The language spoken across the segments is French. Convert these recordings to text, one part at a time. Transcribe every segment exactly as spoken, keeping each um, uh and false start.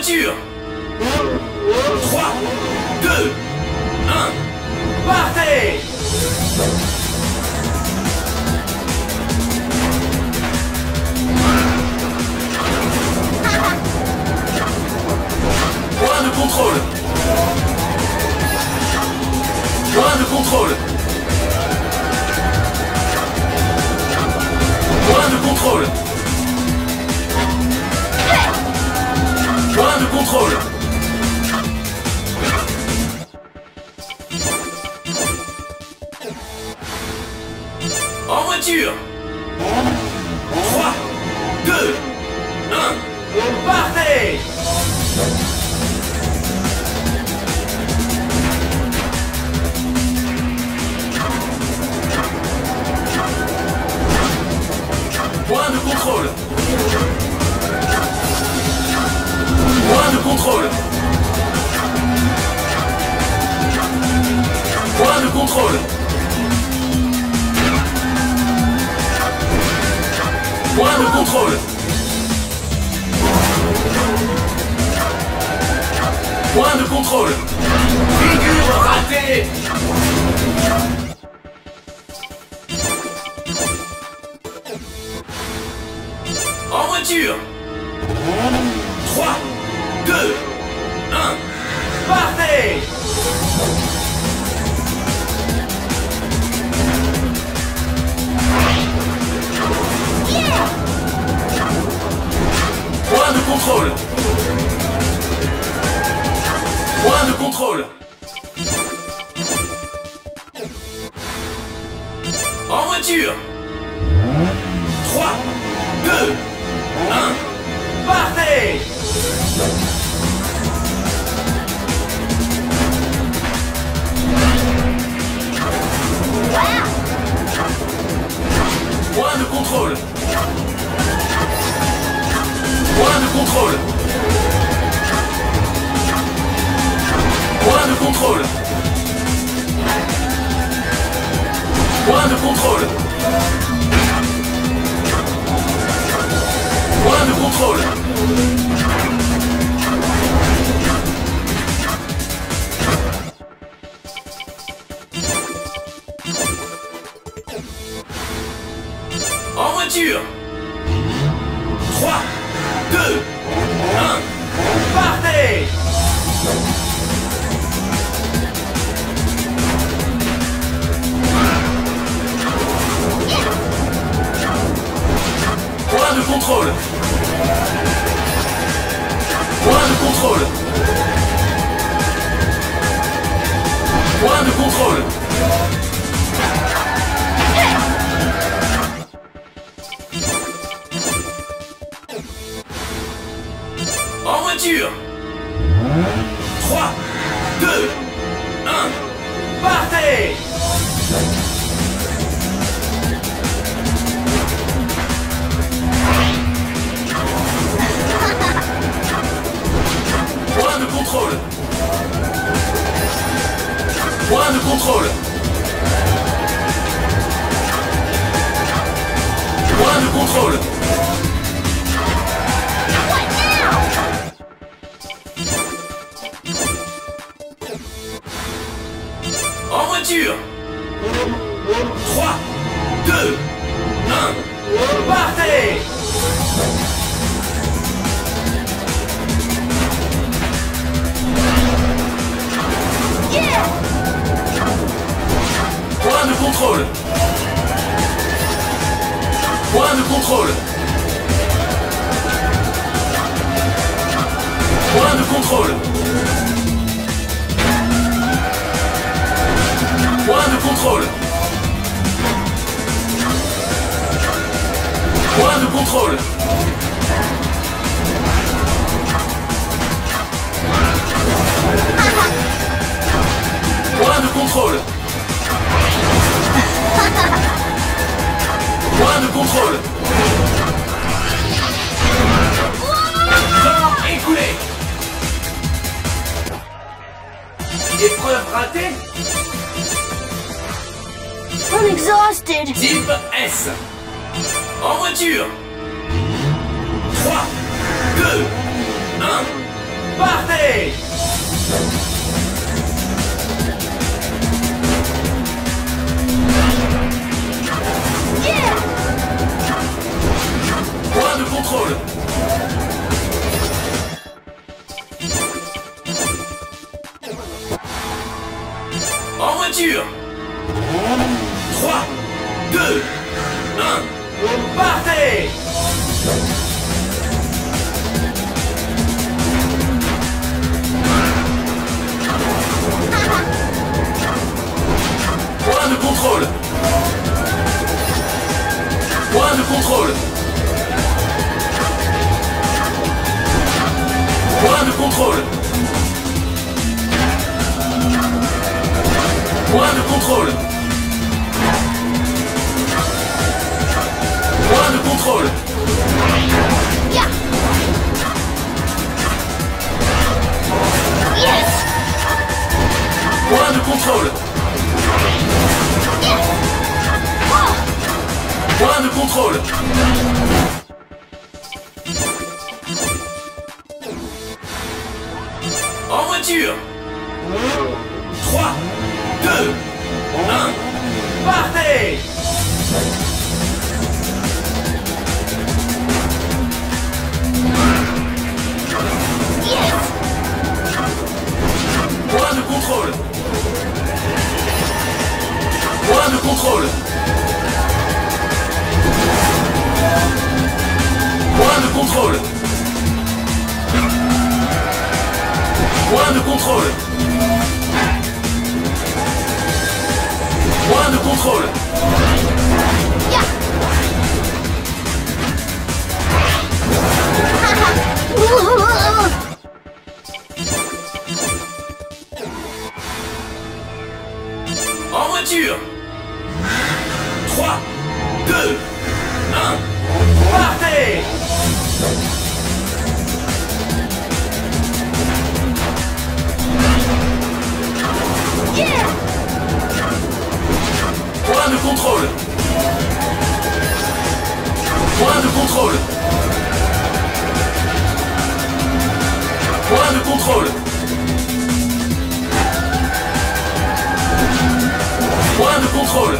voiture. Trois, deux, un, partez. Point de contrôle. Point de contrôle. Point de contrôle. Point de contrôle. En voiture. Trois, deux, un, partez. Point de contrôle. Point de contrôle. Point de contrôle. Point de contrôle. Point de contrôle. Figure ratée. En voiture. Trois, deux, un, partez. Yeah. Point de contrôle. Point de contrôle. En voiture. Trois, deux, un, partez. Point de contrôle. Point de contrôle. Point de contrôle. Point de contrôle. Point de contrôle. En voiture. Trois, deux, un, partez. Point de contrôle. Point de contrôle. Point de contrôle. En voiture. Trois, deux, un, partez. Point de contrôle. Point de contrôle. Point de contrôle. En voiture. Trois, deux, un, partez. Yeah. Point de contrôle. Point de contrôle. Point de contrôle. Point de contrôle. Point de contrôle. Point de contrôle. Point de contrôle. Temps écoulé. Épreuve ratée. I'm exhausted. Type S. En voiture. Trois, deux, un, Partez! Yeah! Point de contrôle. En voiture. trois, deux, un. Partez! Point de contrôle. Point de contrôle. Point de contrôle. Point de contrôle. Point de contrôle. Yeah! Yes! Point de contrôle. Yes! Oh! Point de contrôle. En voiture. trois, deux, un. Partez! Yes! Point de contrôle. Point de contrôle. Point de contrôle. Point de contrôle. Point de contrôle. Yeah! En voiture. trois, deux, un. Partez! Yeah! Point de contrôle. Point de contrôle. Point de contrôle. Point de contrôle.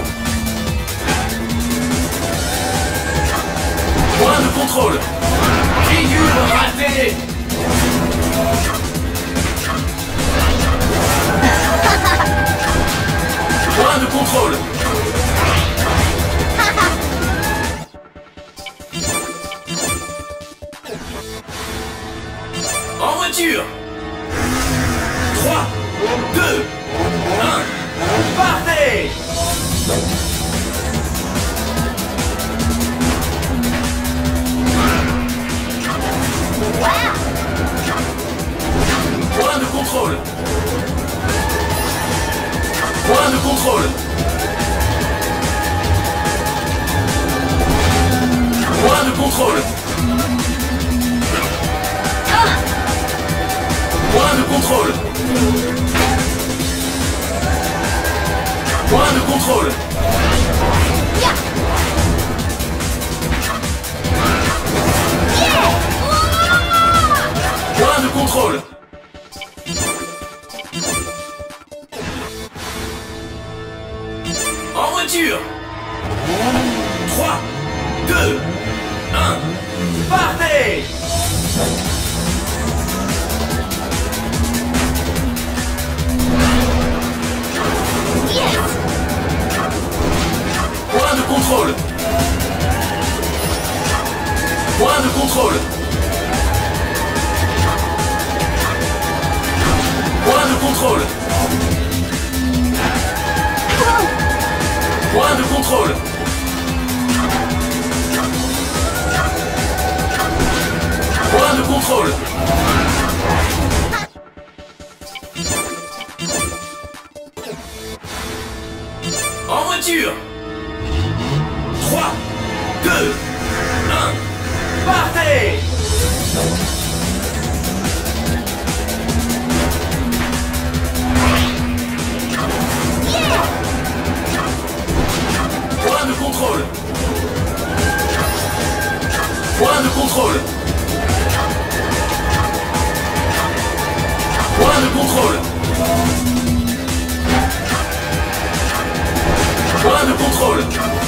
Point de contrôle. Figure ratée. Point de contrôle. En voiture. trois, deux, un. Partez! Wow! Point de contrôle. Point de contrôle. Point de contrôle. Ah! Point de contrôle. Point de contrôle. Yeah! Yeah! Point de contrôle. En voiture. trois, deux, un. Partez! Yes! Point de contrôle. Point de contrôle. Point de contrôle. Point de contrôle. Point de contrôle. En voiture. trois, deux, un. Partez! Yeah! Point de contrôle. Point de contrôle. Point de contrôle. Point de contrôle.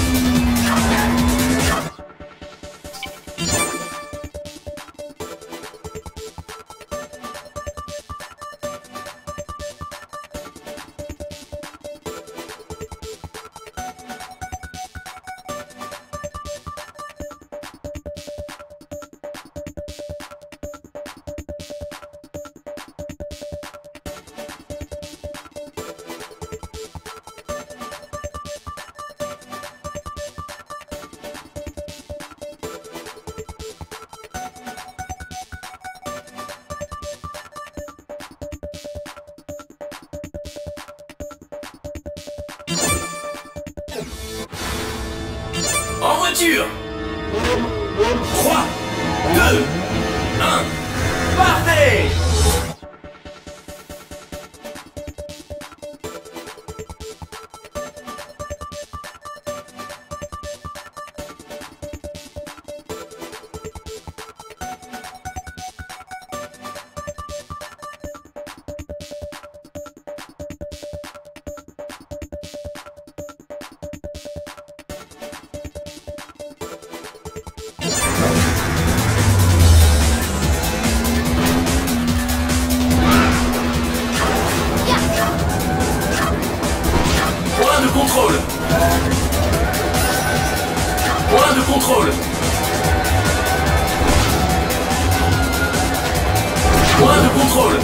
En voiture. trois, deux, un, partez! Point de contrôle. Point de contrôle. Point de contrôle.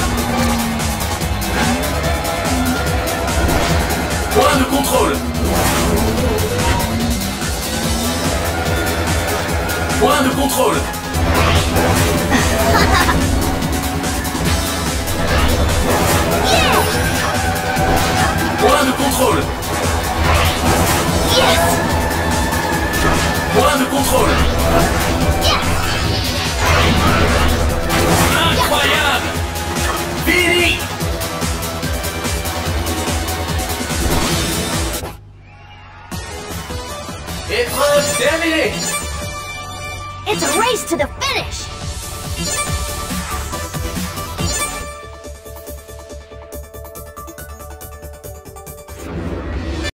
Point de contrôle. Point de contrôle. Point de contrôle. Yes! Point de contrôle. Incroyable. Fini. Épreuve terminée. It's a race to the finish!